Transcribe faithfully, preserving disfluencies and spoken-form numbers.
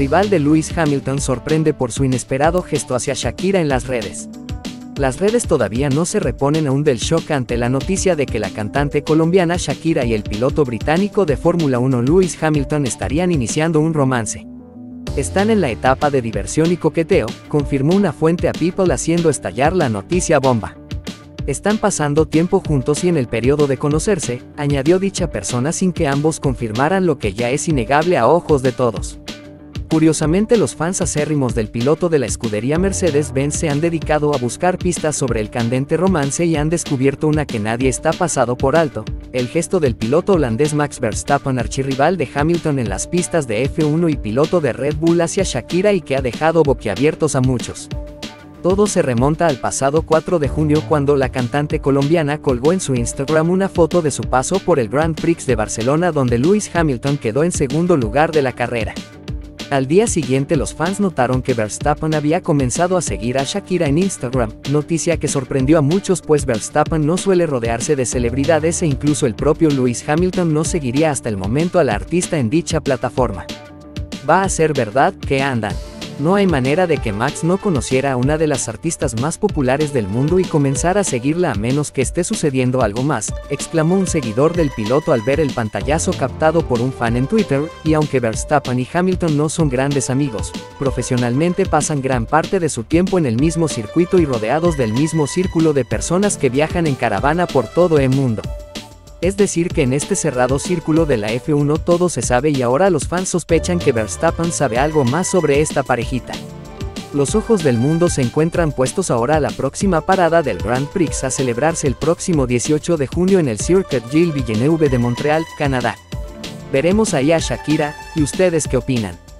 archirrival de Lewis Hamilton sorprende por su inesperado gesto hacia Shakira en las redes. Las redes todavía no se reponen aún del shock ante la noticia de que la cantante colombiana Shakira y el piloto británico de Fórmula uno Lewis Hamilton estarían iniciando un romance. Están en la etapa de diversión y coqueteo, confirmó una fuente a People haciendo estallar la noticia bomba. Están pasando tiempo juntos y en el periodo de conocerse, añadió dicha persona sin que ambos confirmaran lo que ya es innegable a ojos de todos. Curiosamente, los fans acérrimos del piloto de la escudería Mercedes-Benz se han dedicado a buscar pistas sobre el candente romance y han descubierto una que nadie está pasado por alto: el gesto del piloto holandés Max Verstappen, archirrival de Hamilton en las pistas de F uno y piloto de Red Bull, hacia Shakira, y que ha dejado boquiabiertos a muchos. Todo se remonta al pasado cuatro de junio, cuando la cantante colombiana colgó en su Instagram una foto de su paso por el Grand Prix de Barcelona, donde Lewis Hamilton quedó en segundo lugar de la carrera. Al día siguiente, los fans notaron que Verstappen había comenzado a seguir a Shakira en Instagram, noticia que sorprendió a muchos, pues Verstappen no suele rodearse de celebridades e incluso el propio Lewis Hamilton no seguiría hasta el momento a la artista en dicha plataforma. ¿Va a ser verdad que andan? No hay manera de que Max no conociera a una de las artistas más populares del mundo y comenzara a seguirla a menos que esté sucediendo algo más, exclamó un seguidor del piloto al ver el pantallazo captado por un fan en Twitter. Y aunque Verstappen y Hamilton no son grandes amigos, profesionalmente pasan gran parte de su tiempo en el mismo circuito y rodeados del mismo círculo de personas que viajan en caravana por todo el mundo. Es decir, que en este cerrado círculo de la F uno todo se sabe, y ahora los fans sospechan que Verstappen sabe algo más sobre esta parejita. Los ojos del mundo se encuentran puestos ahora a la próxima parada del Grand Prix, a celebrarse el próximo dieciocho de junio en el Circuit Gilles Villeneuve de Montreal, Canadá. Veremos ahí a Shakira, ¿y ustedes qué opinan?